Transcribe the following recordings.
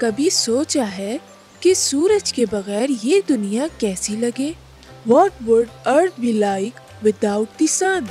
कभी सोचा है कि सूरज के बगैर ये दुनिया कैसी लगे? What would Earth be like without the sun?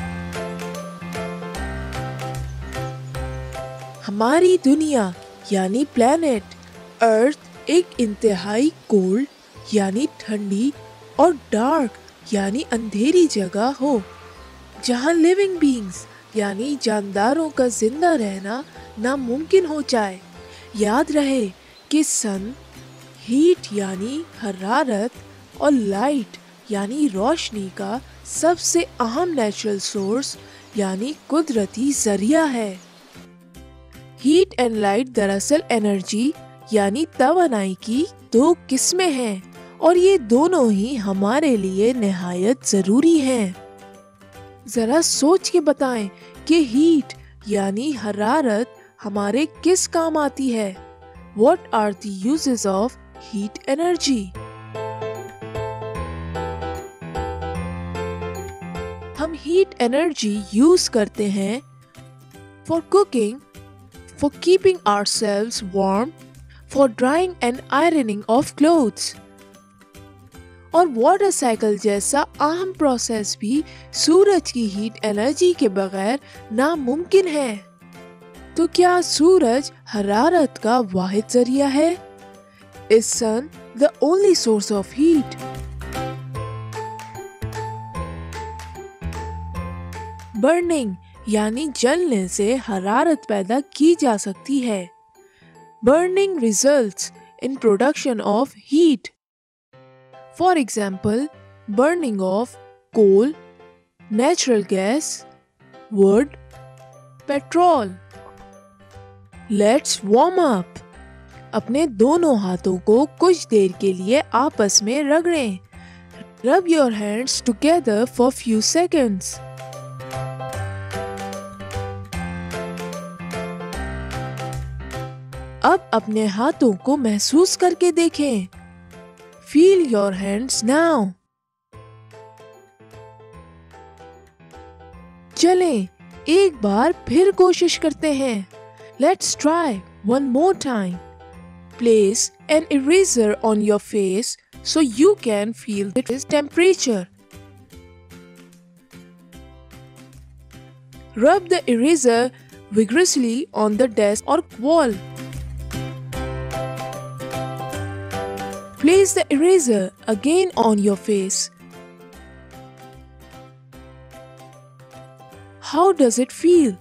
हमारी दुनिया यानी प्लेनेट अर्थ एक इंतहाई कोल्ड यानी ठंडी और डार्क यानी अंधेरी जगह हो, जहाँ लिविंग बीइंग्स यानी जानदारों का जिंदा रहना नामुमकिन हो जाए। याद रहे कि सन हीट यानी हरारत और लाइट यानी रोशनी का सबसे अहम नेचुरल सोर्स यानी कुदरती जरिया है। हीट एंड लाइट दरअसल एनर्जी यानी तवानाई की दो किस्में हैं और ये दोनों ही हमारे लिए निहायत जरूरी हैं। जरा सोच के बताएं कि हीट यानी हरारत हमारे किस काम आती है? What are the uses of heat energy? हम हीट एनर्जी यूज करते हैं for cooking, for keeping ourselves warm, for drying and ironing of clothes. और वाटर साइकिल जैसा अहम प्रोसेस भी सूरज की हीट एनर्जी के बगैर नामुमकिन है। तो क्या सूरज हरारत का वाहिद जरिया है? Is sun the only source of heat? Burning यानी जलने से हरारत पैदा की जा सकती है। Burning results in production of heat. For example, burning of coal, natural gas, wood, petrol. Let's warm up. अपने दोनों हाथों को कुछ देर के लिए आपस में रगड़ें। Rub your hands together for few seconds. अब अपने हाथों को महसूस करके देखें। Feel your hands now. चलें, एक बार फिर कोशिश करते हैं। Let's try one more time. Place an eraser on your face so you can feel its temperature. Rub the eraser vigorously on the desk or wall. Place the eraser again on your face. How does it feel?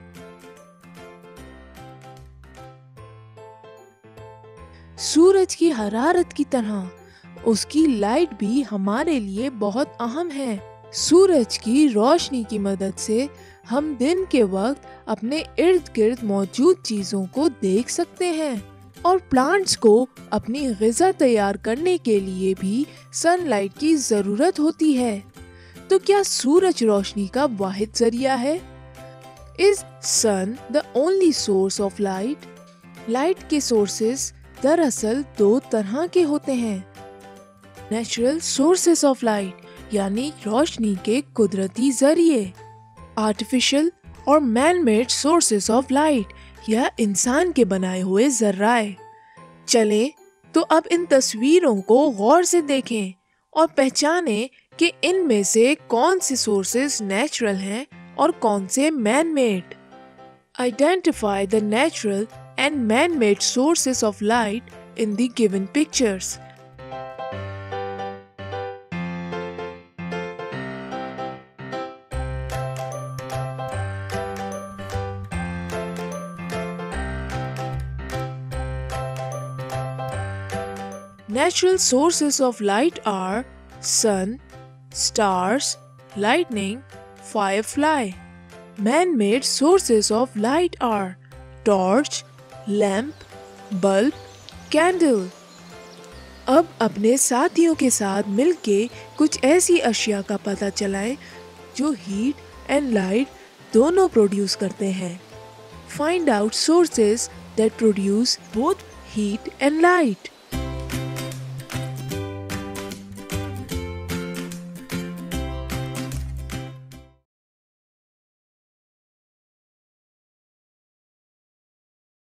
सूरज की हरारत की तरह उसकी light भी हमारे लिए बहुत अहम है। सूरज की रोशनी की मदद से हम दिन के वक्त अपने इर्द गिर्द मौजूद चीजों को देख सकते हैं और प्लांट्स को अपनी ग़िज़ा तैयार करने के लिए भी सनलाइट की जरूरत होती है। तो क्या सूरज रोशनी का वाहिद जरिया है? Is sun the only source of light? Light के सोर्सेस दरअसल दो तरह के होते हैं। नेचुरल सोर्सेस ऑफ लाइट यानी रोशनी के कुदरती जरिए, आर्टिफिशियल और man made sources of light या इंसान के बनाए हुए जर्राए। चलें तो अब इन तस्वीरों को गौर से देखें और पहचानें कि इनमें से कौन से सोर्सेस नेचुरल हैं और कौन से man made. Identify the natural and man-made sources of light in the given pictures. Natural sources of light are sun, stars, lightning, firefly. Man-made sources of light are torch, lamp, bulb, candle. अब अपने साथियों के साथ मिलके कुछ ऐसी अशिया का पता चलाएं जो हीट एंड लाइट दोनों प्रोड्यूस करते हैं। Find out sources that produce both heat and light.